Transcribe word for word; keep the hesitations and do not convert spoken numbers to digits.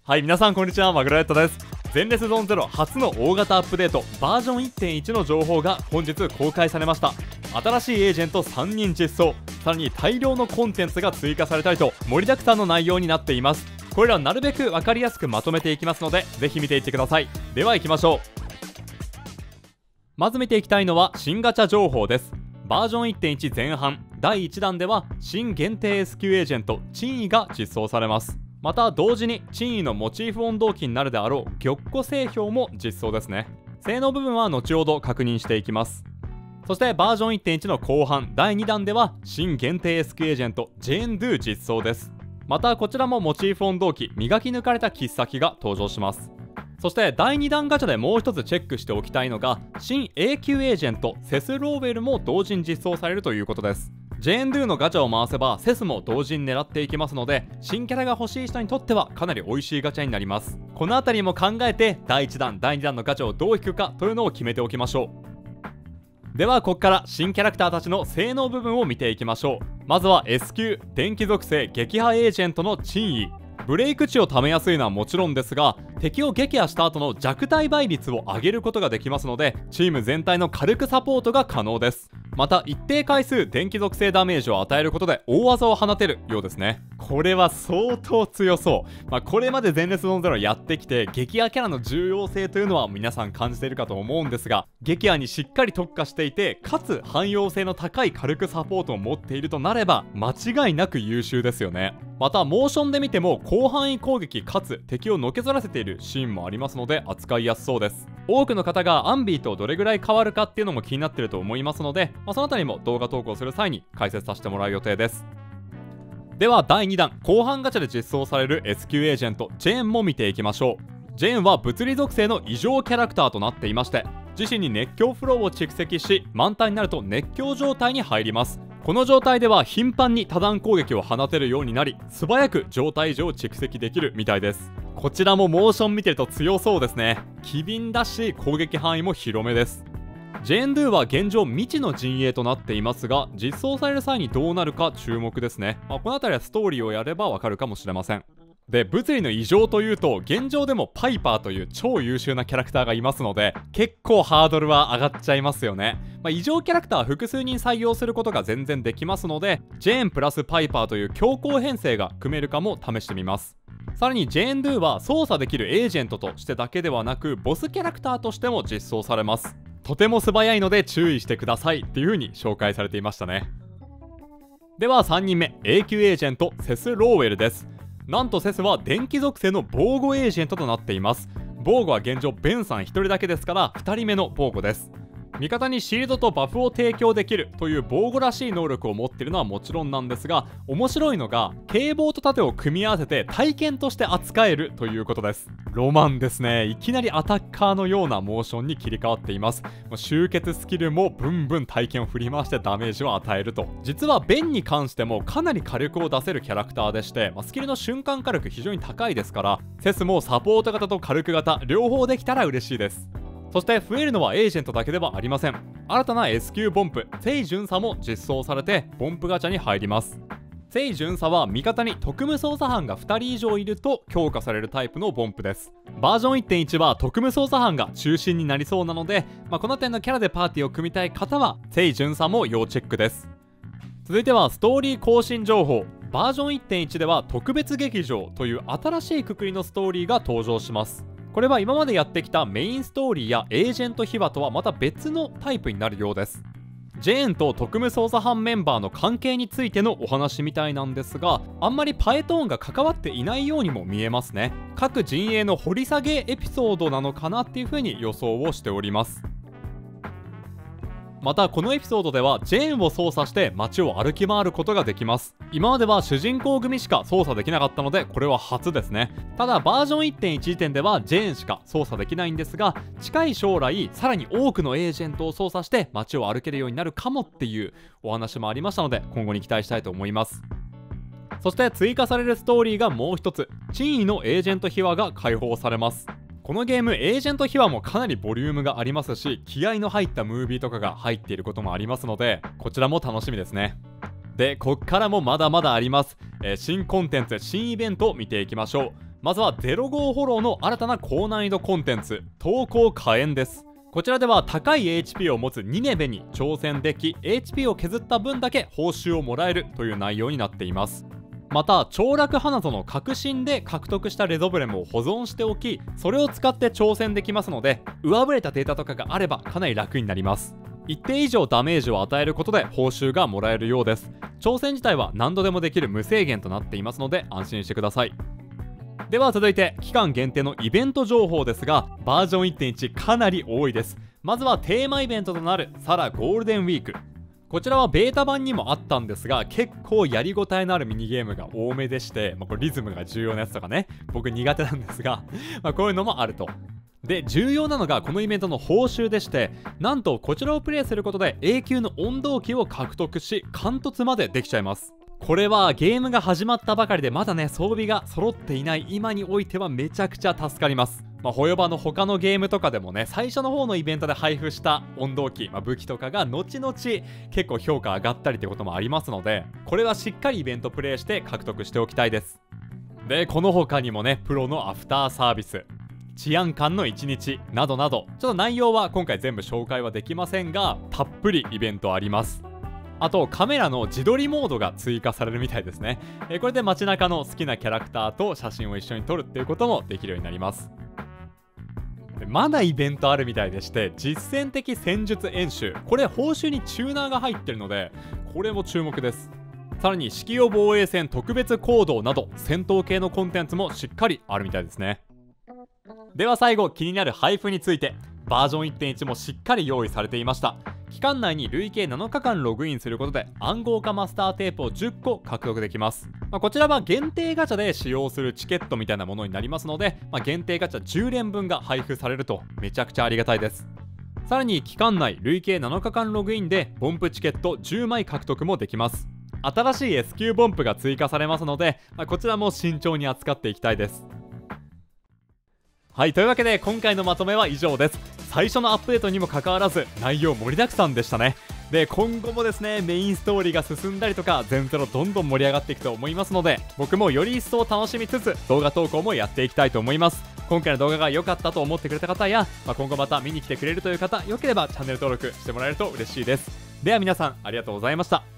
はい、皆さんこんにちは、マグロレットです。前列ゾーンゼロ初の大型アップデートバージョン いってんいち の情報が本日公開されました。新しいエージェントさんにん実装、さらに大量のコンテンツが追加されたりと盛りだくさんの内容になっています。これらをなるべく分かりやすくまとめていきますので、ぜひ見ていってください。では行きましょう。まず見ていきたいのは新ガチャ情報です。バージョン いってんいち 前半だいいちだんでは新限定 エスキュー エージェント珍異が実装されます。また同時に珍異のモチーフ温動機になるであろう玉壺製氷も実装ですね。性能部分は後ほど確認していきます。そしてバージョン いってんいち の後半だいにだんでは新限定 エスキュー エージェントジェーンドゥ実装です。またこちらもモチーフ温動機磨き抜かれた切っ先が登場します。そしてだいにだんガチャでもう一つチェックしておきたいのが新 エーキュー エージェントセスローウェルも同時に実装されるということです。ジェーンドゥのガチャを回せばセスも同時に狙っていきますので、新キャラが欲しい人にとってはかなり美味しいガチャになります。このあたりも考えてだいいちだんだいにだんのガチャをどう引くかというのを決めておきましょう。ではここから新キャラクターたちの性能部分を見ていきましょう。まずは エスキュー 電気属性撃破エージェントの珍異。ブレイク値を貯めやすいのはもちろんですが、敵を撃破した後の弱体倍率を上げることができますので、チーム全体の火力サポートが可能です。また一定回数電気属性ダメージを与えることで大技を放てるようですね。これは相当強そう。まあ、これまで前列ゾーンゼロやってきて撃破キャラの重要性というのは皆さん感じているかと思うんですが、撃破にしっかり特化していてかつ汎用性の高い火力サポートを持っているとなれば間違いなく優秀ですよね。またモーションで見ても広範囲攻撃かつ敵をのけぞらせているシーンもありますので扱いやすそうです。多くの方がアンビーとどれぐらい変わるかっていうのも気になっていると思いますので、まあ、そのあたりも動画投稿する際に解説させてもらう予定です。ではだいにだん後半ガチャで実装される エスキュー エージェントジェーンも見ていきましょう。ジェーンは物理属性の異常キャラクターとなっていまして、自身に熱狂フローを蓄積し満タンになると熱狂状態に入ります。この状態では頻繁に多段攻撃を放てるようになり、素早く状態異常を蓄積できるみたいです。こちらもモーション見てると強そうですね。機敏だし攻撃範囲も広めです。ジェーンドゥは現状未知の陣営となっていますが、実装される際にどうなるか注目ですね。まあ、この辺りはストーリーをやればわかるかもしれません。で、物理の異常というと現状でもパイパーという超優秀なキャラクターがいますので、結構ハードルは上がっちゃいますよね。まあ、異常キャラクターは複数人採用することが全然できますので、ジェーンプラスパイパーという強行編成が組めるかも試してみます。さらにジェーンドゥは操作できるエージェントとしてだけではなくボスキャラクターとしても実装されます。とても素早いので注意してくださいっていう風に紹介されていましたね。ではさんにんめ エーキュー エージェントセスローウェルです。なんとセスは電気属性の防護エージェントとなっています。防護は現状ベンさんひとりだけですからふたりめの防護です。味方にシールドとバフを提供できるという防護らしい能力を持っているのはもちろんなんですが、面白いのが警棒と盾を組み合わせて体験として扱えるということです。ロマンですね。いきなりアタッカーのようなモーションに切り替わっています。集結スキルもブンブン体験を振り回してダメージを与えると。実はベンに関してもかなり火力を出せるキャラクターでして、まあ、スキルの瞬間火力非常に高いですから、セスもサポート型と火力型両方できたら嬉しいです。そして増えるのはエージェントだけではありません。新たな エスキュー ボンプ聖巡査も実装されてボンプガチャに入ります。聖巡査は味方に特務捜査班がふたり以上いると強化されるタイプのボンプです。バージョン いってんいち は特務捜査班が中心になりそうなので、まあ、この点のキャラでパーティーを組みたい方は聖巡査も要チェックです。続いてはストーリー更新情報。バージョン いってんいち では特別劇場という新しいくくりのストーリーが登場します。これは今までやってきたメインストーリーやエージェント秘話とはまた別のタイプになるようです。ジェーンと特務捜査班メンバーの関係についてのお話みたいなんですが、あんまりパエトーンが関わっていないようにも見えますね。各陣営の掘り下げエピソードなのかなっていう風に予想をしております。またこのエピソードではジェーンを操作して街を歩き回ることができます。今までは主人公組しか操作できなかったのでこれは初ですね。ただバージョン いってんいち 時点ではジェーンしか操作できないんですが、近い将来さらに多くのエージェントを操作して街を歩けるようになるかもっていうお話もありましたので、今後に期待したいと思います。そして追加されるストーリーがもう一つ、珍異のエージェント秘話が解放されます。このゲームエージェント秘話もかなりボリュームがありますし、気合の入ったムービーとかが入っていることもありますので、こちらも楽しみですね。で、こっからもまだまだあります。えー、新コンテンツ新イベントを見ていきましょう。 まずはゼロゴーフォローの新たな高難易度コンテンツ、投稿火炎です。こちらでは高い エイチピー を持つニネベに挑戦でき、 エイチピー を削った分だけ報酬をもらえるという内容になっています。また凋落花園の革新で獲得したレゾブレムを保存しておき、それを使って挑戦できますので、上振れたデータとかがあればかなり楽になります。一定以上ダメージを与えることで報酬がもらえるようです。挑戦自体は何度でもできる無制限となっていますので安心してください。では続いて期間限定のイベント情報ですが、バージョン いってんいち かなり多いです。まずはテーマイベントとなるサラゴールデンウィーク。こちらはベータ版にもあったんですが、結構やりごたえのあるミニゲームが多めでして、まあ、これリズムが重要なやつとかね、僕苦手なんですがまあこういうのもあると。で、重要なのがこのイベントの報酬でして、なんとこちらをプレイすることで永久の音導機を獲得し、貫突までできちゃいます。これはゲームが始まったばかりでまだね装備が揃っていない今においてはめちゃくちゃ助かります。まあ、ホヨバの他のゲームとかでもね、最初の方のイベントで配布した音導機、まあ、武器とかが後々結構評価上がったりってこともありますので、これはしっかりイベントプレイして獲得しておきたいです。で、この他にもね、プロのアフターサービス、治安官のいちにちなどなど、ちょっと内容は今回全部紹介はできませんが、たっぷりイベントあります。あとカメラの自撮りモードが追加されるみたいですね。えこれで街中の好きなキャラクターと写真を一緒に撮るっていうこともできるようになります。でまだイベントあるみたいでして、実践的戦術演習、これ報酬にチューナーが入ってるので、これも注目です。さらに式用防衛戦特別行動など戦闘系のコンテンツもしっかりあるみたいですね。では最後、気になる配布について。バージョン いってんいち もしっかり用意されていました。期間内に累計なのかかんログインすることで暗号化マスターテープをじゅっこ獲得できます。まあ、こちらは限定ガチャで使用するチケットみたいなものになりますので、まあ、限定ガチャじゅうれんぶんが配布されるとめちゃくちゃありがたいです。さらに期間内累計なのかかんログインでボンプチケットじゅうまい獲得もできます。新しい エスキュー ボンプが追加されますので、まあ、こちらも慎重に扱っていきたいです。はい、というわけで今回のまとめは以上です。最初のアップデートにもかかわらず内容盛りだくさんでしたね。で、今後もですね、メインストーリーが進んだりとか全ゼロどんどん盛り上がっていくと思いますので、僕もより一層楽しみつつ動画投稿もやっていきたいと思います。今回の動画が良かったと思ってくれた方や、まあ、今後また見に来てくれるという方、良ければチャンネル登録してもらえると嬉しいです。では皆さんありがとうございました。